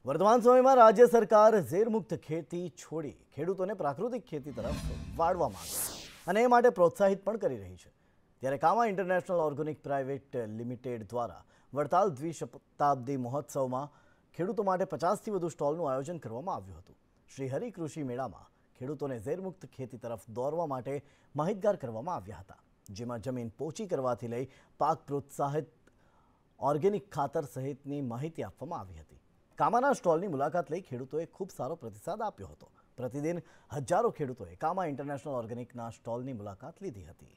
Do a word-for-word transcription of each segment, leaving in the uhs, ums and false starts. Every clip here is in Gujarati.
વર્તમાન સમયમાં રાજ્ય સરકાર ઝેરમુક્ત ખેતી છોડી ખેડૂતોને પ્રાકૃતિક ખેતી તરફ વાળવા માંગે છે અને એ માટે પ્રોત્સાહિત પણ કરી રહી છે। ત્યારે Kama international organic private limited દ્વારા વડતાલ દ્વિશતાબ્દી મહોત્સવમાં ખેડૂતો માટે પચાસથી વધુ સ્ટોલનું આયોજન કરવામાં આવ્યું હતું। શ્રી હરિ કૃષિ મેળામાં ખેડૂતોને ઝેરમુક્ત ખેતી તરફ દોરવા માટે માહિતગાર કરવામાં આવ્યા હતા, જેમાં જમીન પોચી કરવાથી લઈ પાક પ્રોત્સાહિત ઓર્ગેનિક ખાતર સહિતની માહિતી આપવામાં આવી હતી। કામાના સ્ટોલની મુલાકાત લઈ ખેડૂતોએ ખૂબ સારો પ્રતિસાદ આપ્યો હતો। પ્રતિદિન હજારો ખેડૂતોએ કામા ઇન્ટરનેશનલ ઓર્ગેનિકના સ્ટોલની મુલાકાત લીધી હતી।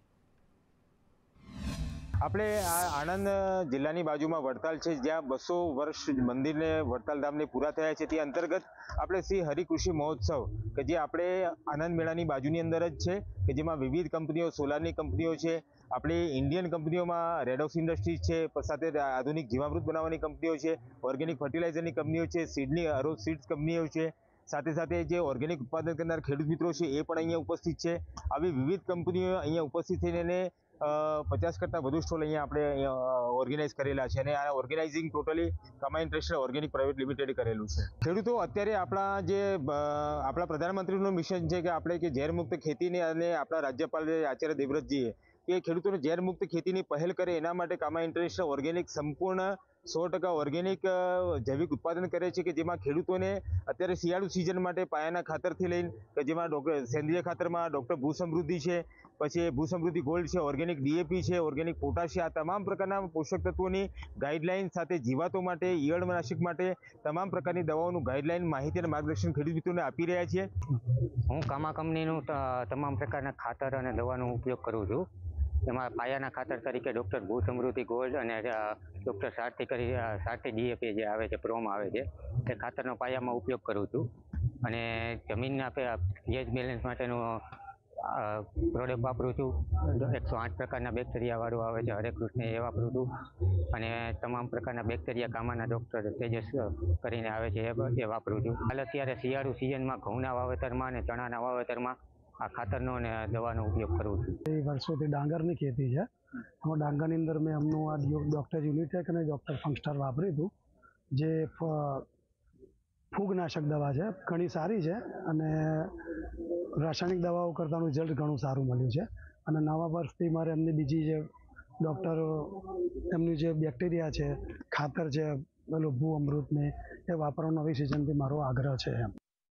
આપણે આ આણંદ જિલ્લાની બાજુમાં વડતાલ છે, જ્યાં બસો વર્ષ મંદિરને વડતાલ ધામને પૂરા થયા છે, તે અંતર્ગત આપણે શ્રી હરિકૃષિ મહોત્સવ કે જે આપણે આનંદ મેળાની બાજુની અંદર જ છે, કે જેમાં વિવિધ કંપનીઓ, સોલારની કંપનીઓ છે, આપણી ઇન્ડિયન કંપનીઓમાં રેડોક્સ ઇન્ડસ્ટ્રીઝ છે, સાથે આધુનિક જીવામૃત બનાવવાની કંપનીઓ છે, ઓર્ગેનિક ફર્ટિલાઇઝરની કંપનીઓ છે, સીડની અરો સીડ્સ કંપનીઓ છે, સાથે સાથે જે ઓર્ગેનિક ઉત્પાદન કરનાર ખેડૂત મિત્રો છે એ પણ અહીંયા ઉપસ્થિત છે। આવી વિવિધ કંપનીઓ અહીંયા ઉપસ્થિત થઈને પચાસ કરતાં વધુ સ્ટોલ અહીંયા આપણે ઓર્ગેનાઇઝ કરેલા છે અને આ organizing totally Kama international organic private લિમિટેડે કરેલું છે। ખેડૂતો અત્યારે આપણા જે આપણા પ્રધાનમંત્રીનું મિશન છે કે આપણે કે ઝેરમુક્ત ખેતીને અને આપણા રાજ્યપાલ આચાર્ય દેવવ્રતજીએ કે ખેડૂતોને ઝેરમુક્ત ખેતીની પહેલ કરે, એના માટે કામા ઇન્ટરનેશનલ ઓર્ગેનિક સંપૂર્ણ સો ટકા ઓર્ગેનિક જૈવિક ઉત્પાદન કરે છે, કે જેમાં ખેડૂતોને અત્યારે શિયાળુ સિઝન માટે પાયાના ખાતરથી લઈને કે જેમાં ડોક્ટર સેન્દ્રિય ખાતરમાં ડૉક્ટર ભૂસમૃદ્ધિ છે, પછી ભૂસમૃદ્ધિ ગોલ્ડ છે, ઓર્ગેનિક ડીએપી છે, ઓર્ગેનિક પોટાશ છે, આ તમામ પ્રકારના પોષક તત્વોની ગાઈડલાઇન સાથે જીવાતો માટે, ઈયળનાશક માટે તમામ પ્રકારની દવાઓનું ગાઈડલાઇન, માહિતી અને માર્ગદર્શન ખેડૂત મિત્રોને આપી રહ્યા છીએ। હું કામા કંપનીનું તમામ પ્રકારના ખાતર અને દવાનો ઉપયોગ કરું છું। એમાં પાયાના ખાતર તરીકે ડૉક્ટર ભૂસમૃદ્ધિ ગોલ્ડ અને ડૉક્ટર સારથી કરી સારથી ડીએપી જે આવે છે, પ્રોમ આવે છે, તે ખાતરનો પાયામાં ઉપયોગ કરું છું। અને જમીનના પીએચ બેલેન્સ માટેનું પ્રોડક્ટ વાપરું છું। એકસો આઠ પ્રકારના બેક્ટેરિયાવાળું આવે છે, હરે કૃષ્ણ એ વાપરું છું। અને તમામ પ્રકારના બેક્ટેરિયા કામાના ડૉક્ટર તેજસ કરીને આવે છે એ વાપરું છું। હાલ અત્યારે શિયાળુ સિઝનમાં ઘઉંના વાવેતરમાં અને ચણાના વાવેતરમાં આ ખાતરનો અને દવાનો ઉપયોગ કરું છું। એ વર્ષોથી ડાંગરની ખેતી છે, એમાં ડાંગરની અંદર મેં એમનું આ ડૉક્ટર યુનિટેક અને ડૉક્ટર ફંગસ્ટાર વાપર્યું હતું, જે ફૂગનાશક દવા છે, ઘણી સારી છે અને રાસાયણિક દવાઓ કરતાંનું રિઝલ્ટ ઘણું સારું મળ્યું છે। અને નવા વર્ષથી મારે એમની બીજી જે ડૉક્ટર એમની જે બેક્ટેરિયા છે, ખાતર છે, પેલું ભૂ અમૃતને એ વાપરવાનો નવી સિઝનથી મારો આગ્રહ છે એમ।